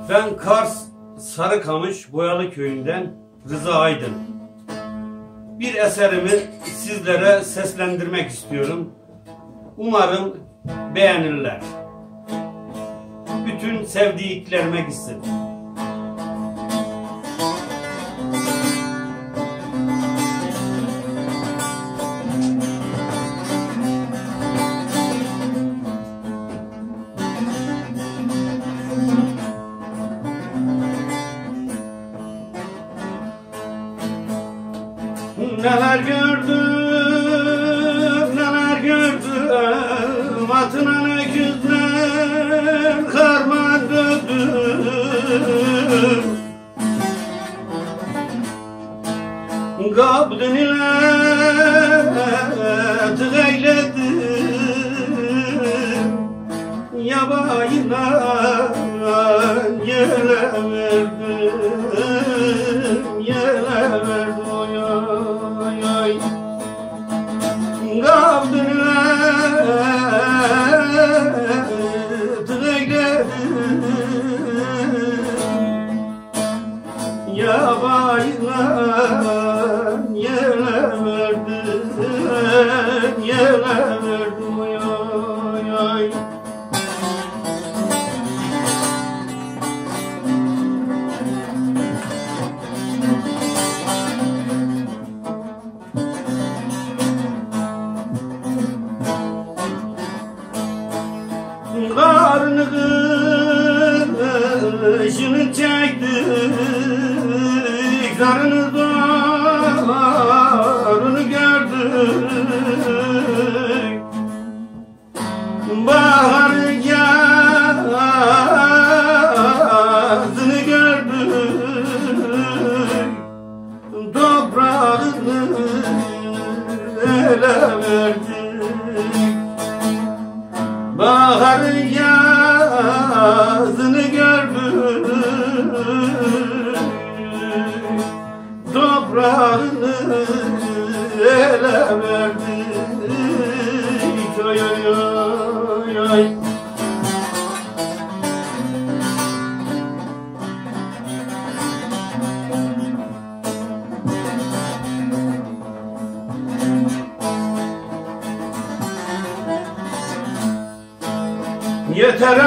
Ben Kars Sarıkamış Boyalı Köyü'nden Rıza Aydın. Bir eserimi sizlere seslendirmek istiyorum. Umarım beğenirler. Bütün sevdiklerime gitsin. Neler gördüm, neler gördüm, atına öküzler karman döndüm. Kabdın ile tıgayledim, yabayına yele verdim, yele verdim. Kabdırla tıgayledim, yabayla yele verdim, yele verdim. Karnı kışını çektik, karnı darını gördük. Bahar yazını gördük, toprağını ele verdik. Bahar yazını gördük, toprağını ele verdik. Oy oy oy oy. Yeter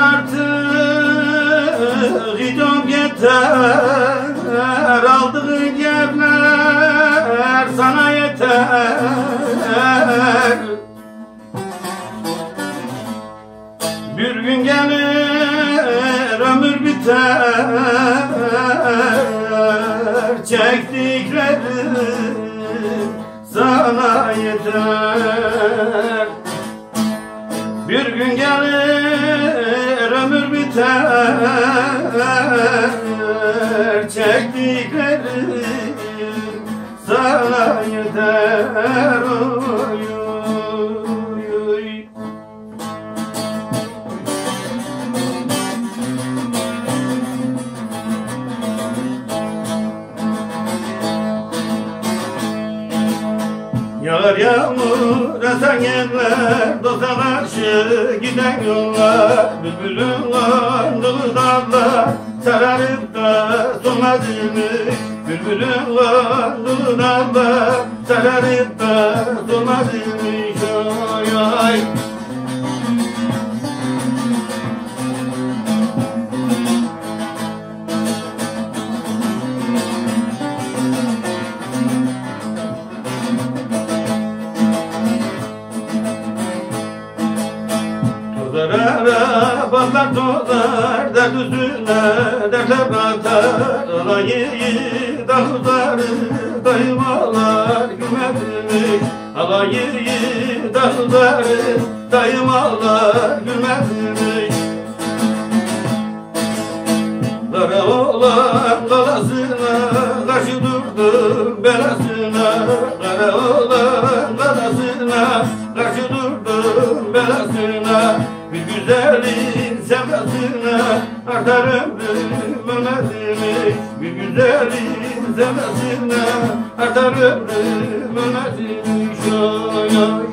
artık idam yeter, aldığın yerler sana yeter. Bir gün gelir ömür biter, çektiklerim sana yeter. Bir gün gelir ömür biter, çektiklerim sana yeter. Oy, oy, oy. Yağar yağmur esen yerler, dosta karşı giden yollar, bülbülün kandığı dallar sararıp da solmaz imiş. Bülbülün kandığı dallar sararıp da solmaz imiş. Oy oy. Arabalar dolar, dert üstüne dertler batar. Alayı dağları dayımalar gülmezmiş. Alayı dağları dayımalar gülmezmiş. Kara oğlan kalasına karşı durdum belasına. Kara oğlan kalasına karşı durdum belasına. Bir güzelin sevdasına artar ömrüm ölmezmiş. Bir güzelin sevdasına artar ömrüm ölmezmiş. Oy oy.